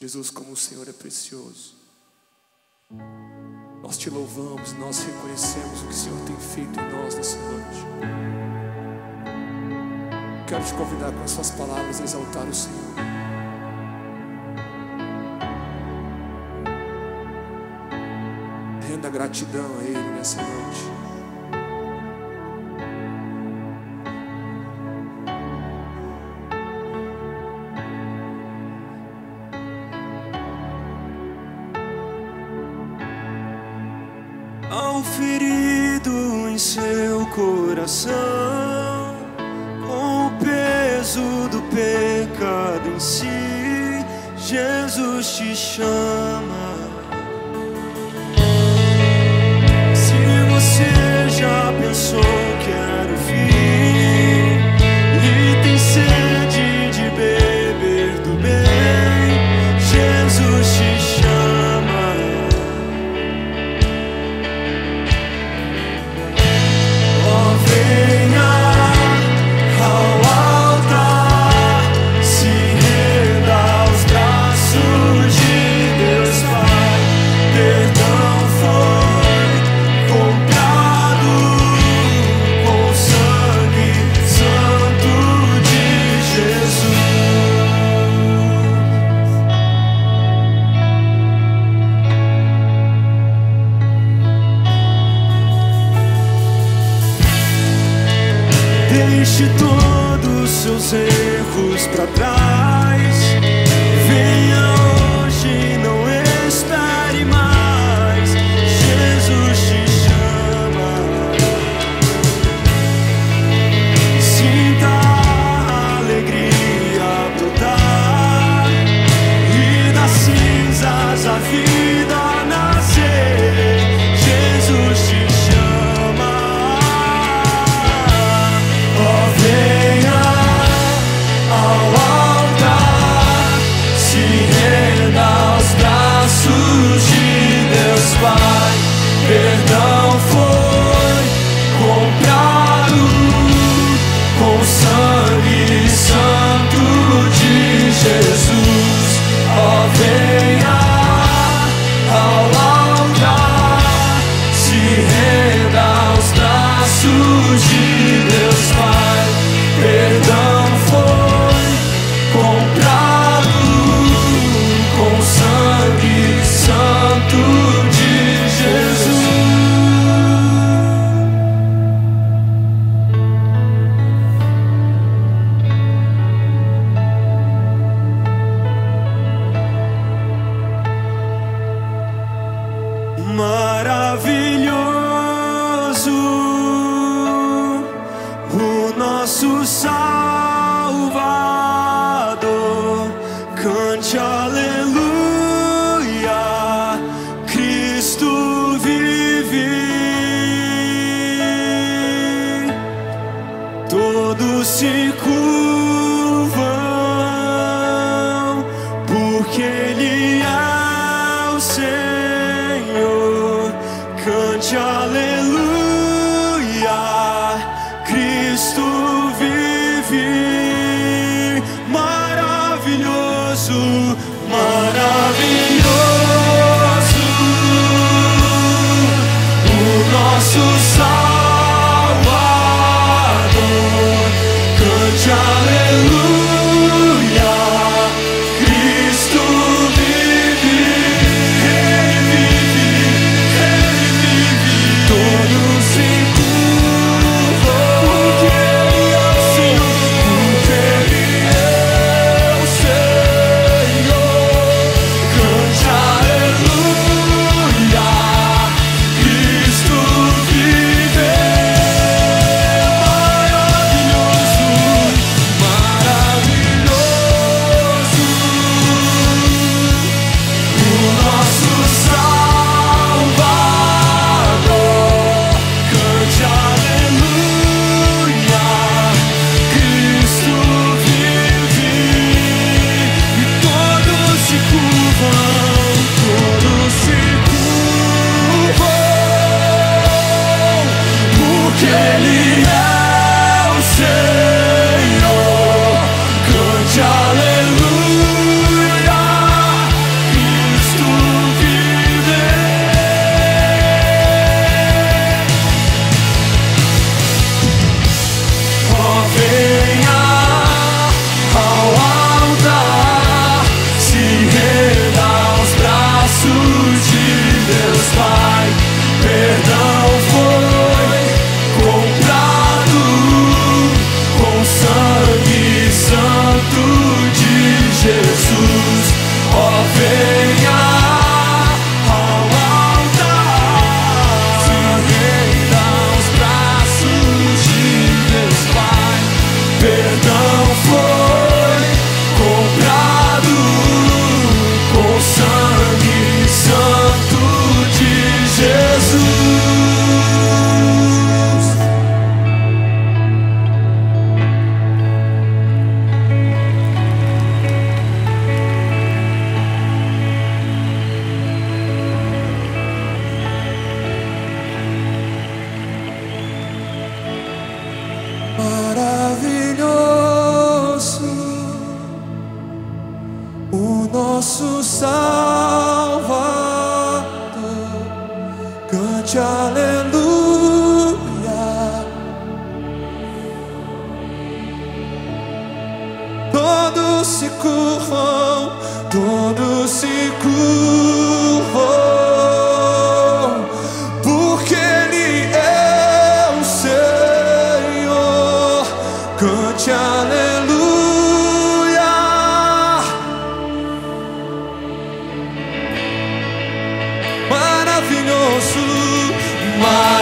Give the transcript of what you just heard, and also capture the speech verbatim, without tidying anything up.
Jesus, como o Senhor é precioso. Nós te louvamos, nós reconhecemos o que o Senhor tem feito em nós nessa noite. Quero te convidar com as suas palavras a exaltar o Senhor. Renda gratidão a Ele nessa noite. Ao ferido em seu coração, com o peso do pecado em si, Jesus te chama. Se você já pensou quero vir e tem sede de beber do bem, Jesus te chama. Deixe todos os seus erros pra trás. Venha hoje, não espere mais. Jesus te chama. Sinta a alegria brotar e das cinzas a vida nascer. Jesus te chama. Venha ao altar, se renda aos braços de Deus Pai. Perdão foi comprado com o sangue santo de Jesus. Ó, venha ao altar, se renda aos braços de Deus Pai. Perdão foi comprado com o sangue santo de Jesus. Maravilhoso o nosso Salvador, cante aleluia, Cristo vive. Todos se curvam, porque Ele é o Senhor, cante aleluia, Cristo vive. Maravilhoso, maravilhoso o nosso Salvador, cante aleluia, Cristo vive. Ele vive, Ele vive. Todos se curvam, porque Ele é o Senhor, porque Ele é o Senhor, cante aleluia, Cristo vive. nosso Salvador. Cante aleluia. Todos se curvam, todos se curvam, porque Ele é o Senhor. Cante aleluia. Maravilhoso, maravilhoso.